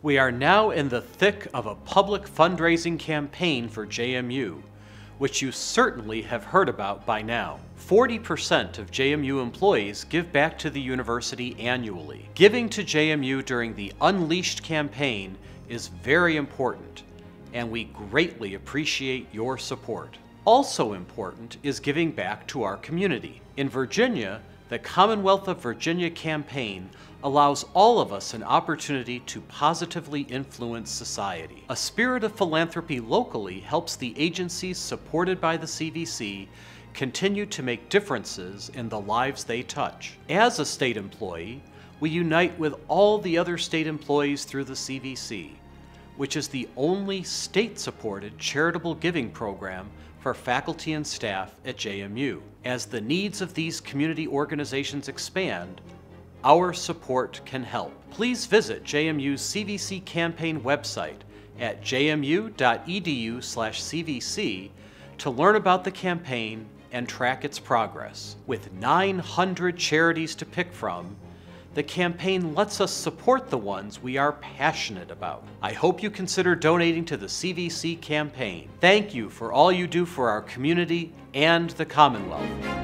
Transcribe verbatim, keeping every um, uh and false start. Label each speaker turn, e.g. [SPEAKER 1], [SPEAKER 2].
[SPEAKER 1] We are now in the thick of a public fundraising campaign for J M U, which you certainly have heard about by now. forty percent of J M U employees give back to the university annually. Giving to J M U during the Unleashed campaign is very important, and we greatly appreciate your support. Also important is giving back to our community. In Virginia, the Commonwealth of Virginia Campaign allows all of us an opportunity to positively influence society. A spirit of philanthropy locally helps the agencies supported by the C V C continue to make differences in the lives they touch. As a state employee, we unite with all the other state employees through the C V C, which is the only state-supported charitable giving program for faculty and staff at J M U. As the needs of these community organizations expand, our support can help. Please visit J M U's C V C campaign website at j m u dot e d u slash c v c to learn about the campaign and track its progress. With nine hundred charities to pick from, the campaign lets us support the ones we are passionate about. I hope you consider donating to the C V C campaign. Thank you for all you do for our community and the Commonwealth.